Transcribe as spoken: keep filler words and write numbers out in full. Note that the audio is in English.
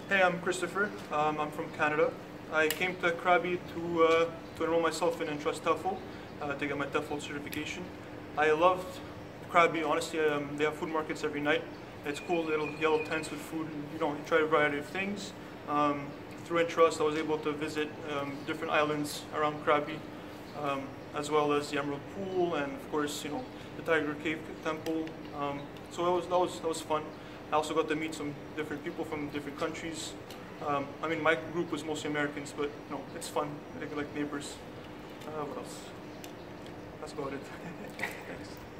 Hey, I'm Christopher. Um, I'm from Canada. I came to Krabi to uh, to enroll myself in Entrust TEFL uh, to get my TEFL certification. I loved Krabi. Honestly, um, they have food markets every night. It's cool, little yellow tents with food. And, you know, you try a variety of things. Um, through Entrust, I was able to visit um, different islands around Krabi, um, as well as the Emerald Pool, and of course, you know, the Tiger Cave Temple. Um, so that was that was that was fun. I also got to meet some different people from different countries. Um, I mean, my group was mostly Americans, but you know, it's fun. I think like neighbors. Uh, what else? That's about it. Thanks.